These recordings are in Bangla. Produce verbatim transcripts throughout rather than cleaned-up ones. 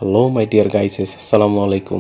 Hello my dear guys, assalamu alaikum.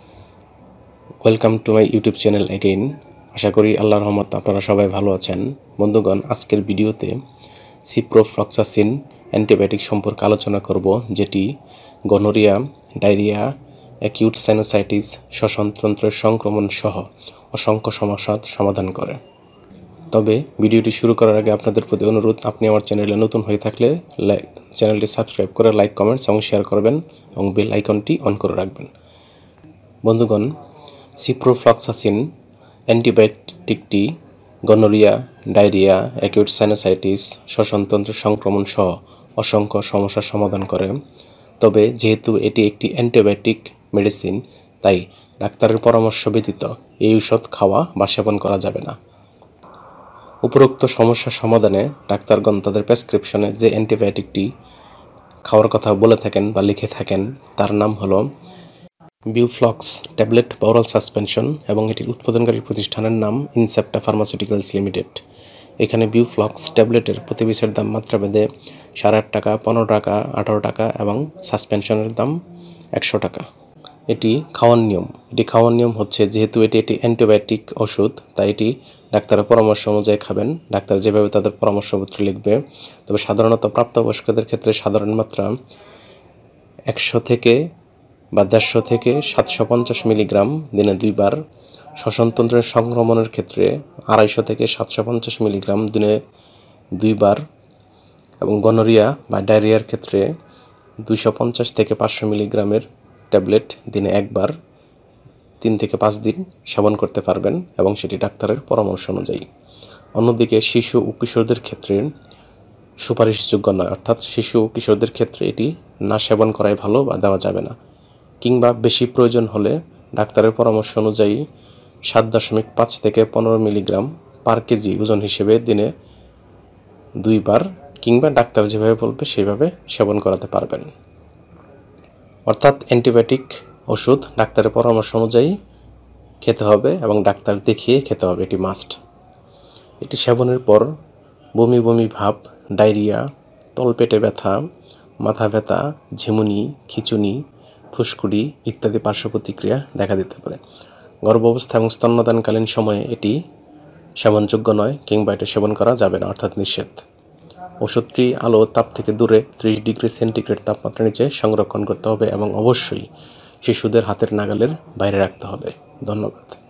Welcome to my YouTube channel again. আশা করি আল্লাহর রহমতে আপনারা সবাই ভালো আছেন। বন্ধুগণ, আজকের ভিডিওতে সিপ্রোফ্লক্সাসিন অ্যান্টিবায়োটিক সম্পর্কে আলোচনা করব, যেটি গনোরিয়া, ডায়রিয়া, অ্যাকিউট সাইনোসাইটিস, শ্বসনতন্ত্রের সংক্রমণ সহ অসংখ্য সমস্যার সমাধান করে। তবে ভিডিওটি শুরু করার আগে আপনাদের প্রতি অনুরোধ, আপনি আমার চ্যানেলে নতুন হয়ে থাকলে চ্যানেলটি সাবস্ক্রাইব করে লাইক, কমেন্টস এবং শেয়ার করবেন এবং বেল আইকনটি অন করে রাখবেন। বন্ধুগণ, সিপ্রোফ্লক্সাসিন অ্যান্টিবায়োটিকটি গনোরিয়া, ডায়রিয়া, অ্যাকিউট সাইনোসাইটিস, শ্বসনতন্ত্রের সংক্রমণ সহ অসংখ্য সমস্যার সমাধান করে। তবে যেহেতু এটি একটি অ্যান্টিবায়োটিক মেডিসিন, তাই ডাক্তারের পরামর্শ ব্যতীত এই ঔষধ খাওয়া বা সেবন করা যাবে না। উপরোক্ত সমস্যার সমাধানে ডাক্তারগণ তাদের প্রেসক্রিপশনে যে অ্যান্টিবায়োটিকটি খাওয়ার কথা বলে থাকেন বা লিখে থাকেন, তার নাম হলো বিউফ্লক্স ট্যাবলেট বা ওরাল সাসপেনশন, এবং এটির উৎপাদনকারী প্রতিষ্ঠানের নাম ইনসেপ্টা ফার্মাসিউটিক্যালস লিমিটেড। এখানে বিউফ্লক্স ট্যাবলেটের প্রতি পিসের দাম মাত্রাভেদে সাড়ে আট টাকা, পনেরো টাকা, আঠারো টাকা এবং সাসপেনশনের দাম একশো টাকা। এটি খাওয়ার নিয়ম এটি খাওয়ার নিয়ম হচ্ছে, যেহেতু এটি একটি অ্যান্টিবায়োটিক ওষুধ, তাই এটি ডাক্তারের পরামর্শ অনুযায়ী খাবেন। ডাক্তার যেভাবে তাদের পরামর্শপত্র লিখবে। তবে সাধারণত প্রাপ্তবয়স্কদের ক্ষেত্রে সাধারণ মাত্রা একশো থেকে বা দেড়শো থেকে সাতশো পঞ্চাশ মিলিগ্রাম দিনে দুইবার, শ্বসনতন্ত্রের সংক্রমণের ক্ষেত্রে আড়াইশো থেকে সাতশো পঞ্চাশ মিলিগ্রাম দিনে দুইবার, এবং গনোরিয়া বা ডায়রিয়ার ক্ষেত্রে দুইশো পঞ্চাশ থেকে পাঁচশো মিলিগ্রামের ট্যাবলেট দিনে একবার তিন থেকে পাঁচ দিন সেবন করতে পারবেন, এবং সেটি ডাক্তারের পরামর্শ অনুযায়ী। অন্যদিকে শিশু ও কিশোরদের ক্ষেত্রে সুপারিশযোগ্য নয়, অর্থাৎ শিশু ও কিশোরদের ক্ষেত্রে এটি না সেবন করাই ভালো বা দেওয়া যাবে না। কিংবা বেশি প্রয়োজন হলে ডাক্তারের পরামর্শ অনুযায়ী সাত দশমিক পাঁচ থেকে পনেরো মিলিগ্রাম পার কেজি ওজন হিসেবে দিনে দুইবার, কিংবা ডাক্তার যেভাবে বলবে সেভাবে সেবন করাতে পারবেন। অর্থাৎ অ্যান্টিবায়োটিক ওষুধ ডাক্তারের পরামর্শ অনুযায়ী খেতে হবে এবং ডাক্তার দেখিয়ে খেতে হবে, এটি মাস্ট। এটি সেবনের পর বমি বমি ভাব, ডায়রিয়া, তলপেটে ব্যথা, মাথা ব্যথা, ঝিমুনি, খিঁচুনি, ফুসকুড়ি ইত্যাদি পার্শ্ব প্রতিক্রিয়া দেখা দিতে পারে। গর্ভাবস্থা এবং স্তন্যদানকালীন সময়ে এটি সেবনযোগ্য নয়, কিংবা এটি সেবন করা যাবে না, অর্থাৎ নিষেধ। ওষুধটি আলো তাপ থেকে দূরে ত্রিশ ডিগ্রি সেন্টিগ্রেড তাপমাত্রার নিচে সংরক্ষণ করতে হবে এবং অবশ্যই শিশুদের হাতের নাগালের বাইরে রাখতে হবে। ধন্যবাদ।